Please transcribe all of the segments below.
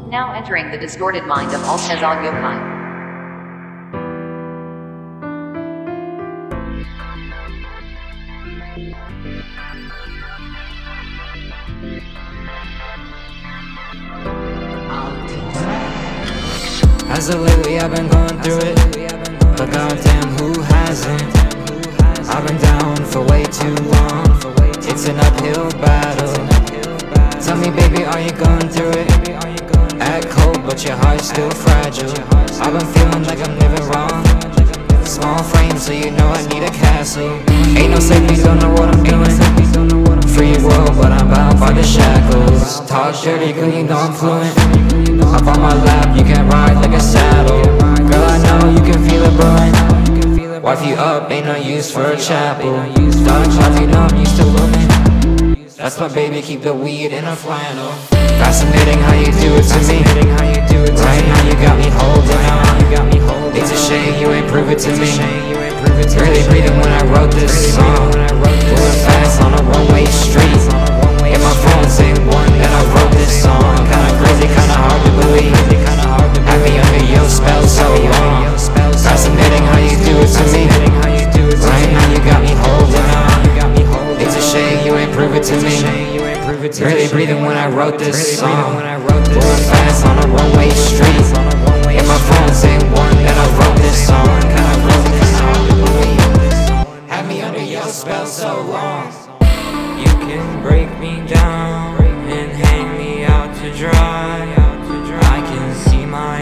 Now entering the distorted mind of Altezal Yokai. As of lately I've been going through it, but goddamn who hasn't? I've been down for way too long, it's an uphill battle. Tell me baby, are you going through it? Act cold but your heart's still fragile. I've been feeling like I'm living wrong. Small frame so you know I need a castle. Ain't no safety, don't know what I'm doing. Free world but I'm bound by the shackles. Talk dirty girl, you know I'm fluent. Up on my lap, you can ride like a saddle. Girl, I know you can feel it brewing. Wife you up, ain't no use for a chapel. Dog life, you know I'm used to women. That's my baby, keep the weed in a flannel. Fascinating how you do it to me. Right now you got me holding on. It's a shame you ain't prove it to me. Barely breathing when I wrote this song. Moving fast on a one-way street. In my phone saying one that I wrote this song. Kinda crazy, kinda hard to believe. Had me under your spell so long. Fascinating how you do it to me. Right now you got me holding on. It's a shame you ain't prove it to me. Barely breathing when I wrote this song. Moving fast on a one-way street. In my phone saying one that I wrote this song. Kinda crazy, kinda hard to believe. Had me under your spell so long. You can break me down and hang me out to dry. I can see my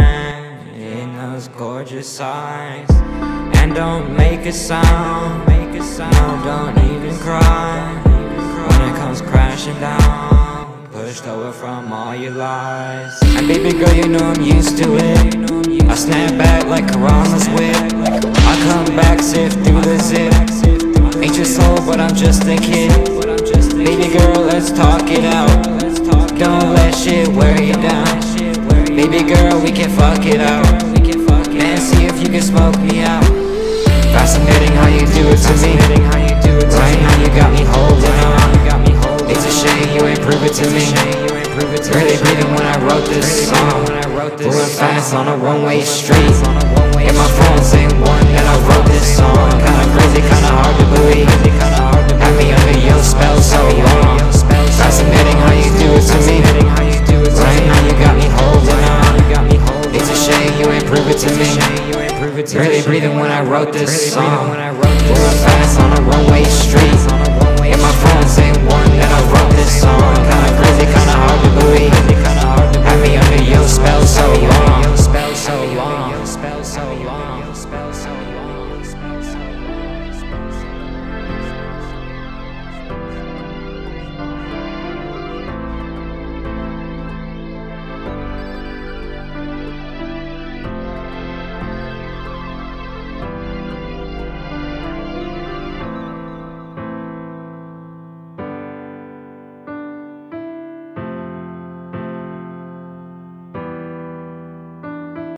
end in those gorgeous eyes. And don't make a sound, no, don't even cry. When it comes crashing down, pushed over from all your lies. And baby girl, you know I'm used to it. I snap back like Karama's whip. I come back, sift through the zip. Ain't your soul, but I'm just a kid. Baby girl, let's talk it out. Don't let shit wear you down. Baby girl, we can fuck it out. Man, see if you can smoke me out. Fascinating how you do it to me. Right now you got me holding on. It's a shame you ain't prove it to me. Barely breathing when I wrote this song. Moving fast on a one-way street. In my phone saying one that I wrote this song. Kinda crazy, kinda hard to believe. Had me under your spell so long. Fascinating how you do it to me. Right now you got me holding on. It's a shame you ain't prove it to me. Barely breathing when I wrote this song. Moving fast on a one-way street. In my phone saying one that I wrote this song. Kinda crazy, kinda hard to believe. Had me under your spell so long.